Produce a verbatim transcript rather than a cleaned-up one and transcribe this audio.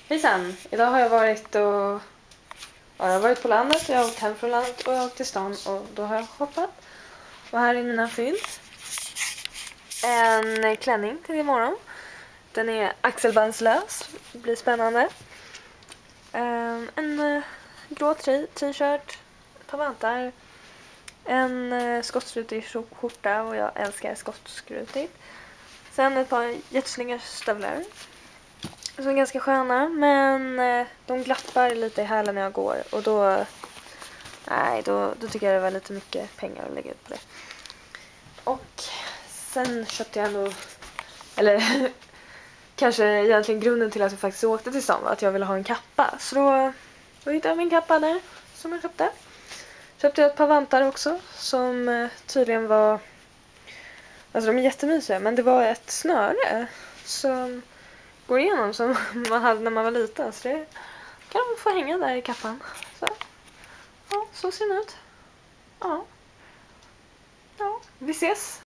Hejsan! Idag har jag varit och ja, jag har varit på landet, jag har åkt hem från landet och jag har åkt till stan och då har jag shoppat. Och här är mina fynd. En klänning till imorgon. Den är axelbandslös, det blir spännande. Um, en uh, grå t-shirt, ett par vantar. En uh, skottskrutig skjorta och jag älskar skottskrutigt. Sen ett par jättesnygga stövlar. Som är ganska sköna, men eh, de glappar lite i hälen när jag går. Och då, nej, då, då tycker jag det var lite mycket pengar att lägga ut på det. Och sen köpte jag nog, eller kanske egentligen grunden till att jag faktiskt åkte till stan var att jag ville ha en kappa. Så då, då hittade jag min kappa där som jag köpte. Köpte jag ett par vantar också som eh, tydligen var, alltså de är jättemysiga, men det var ett snöre som går igenom som man hade när man var liten. Så det kan man få hänga där i kappan. Så, ja, så ser den ut. Ja. Ja, vi ses.